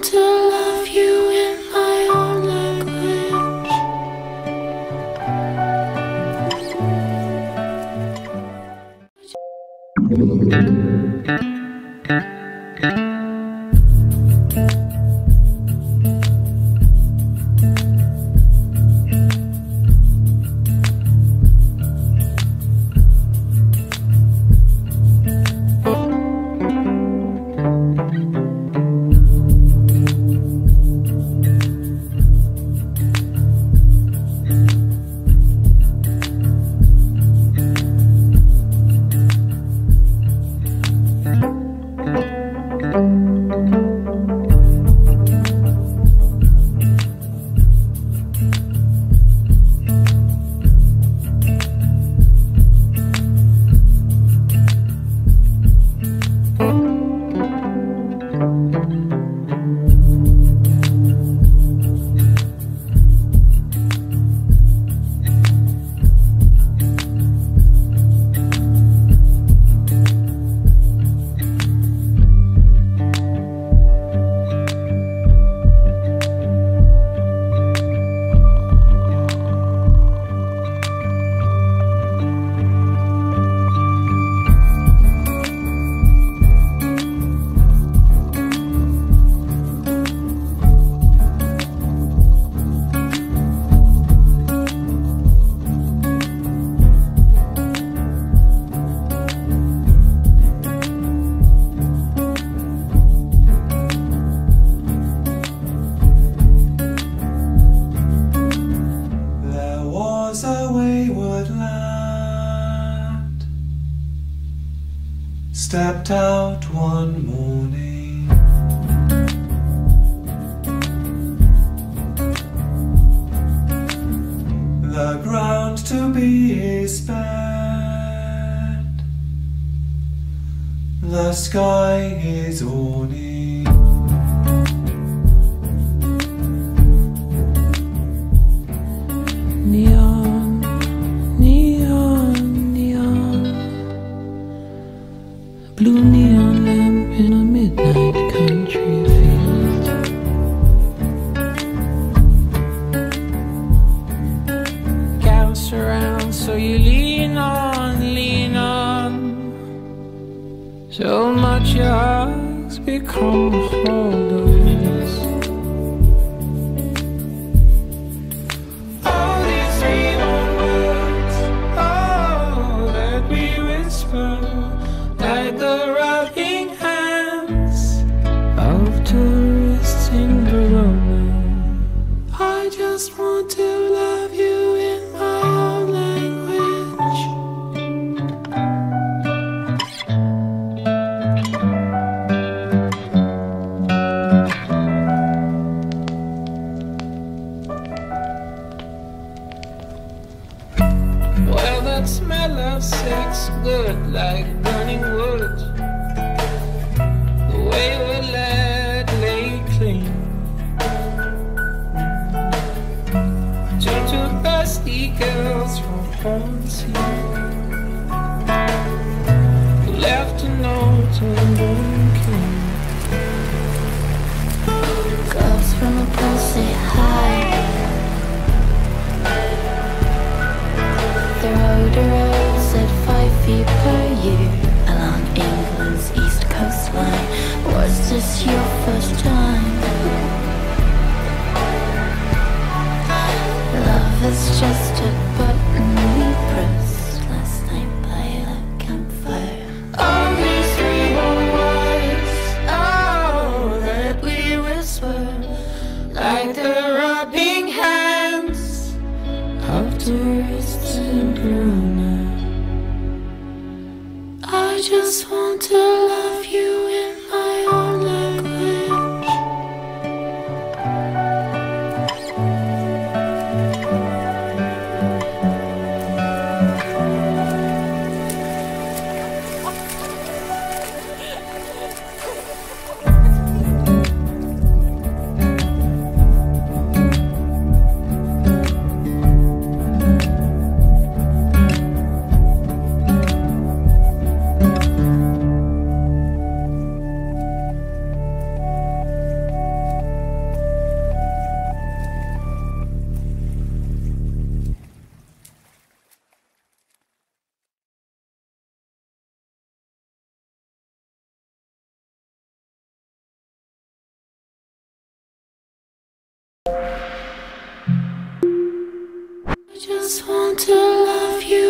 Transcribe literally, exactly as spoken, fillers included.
want to love you in my own Stepped out one morning, the ground to be his bed, the sky his awning. Neon, neon, neon, blue neon lamp in a midnight country field. Gas around, so you lean on, lean on. So much your heart's become a holders. All these dreaming words, oh, that we whisper, like the rocking hands of tourists in Verona. I just want to love you in my own language. Well, that smell of sex good like burning wood. The way we let lay clean. Turn to thirsty girls from Hornsey, who left a note on Bunking. Girls from a pool say hi. The road arose at five feet per year along England's east coastline. Was this your first time? Love is just a button we pressed last night by the campfire. All these three words, oh, that we whisper, like the rubbing hands of tourists in Verona. I just want to love you in my own language. just want to love you.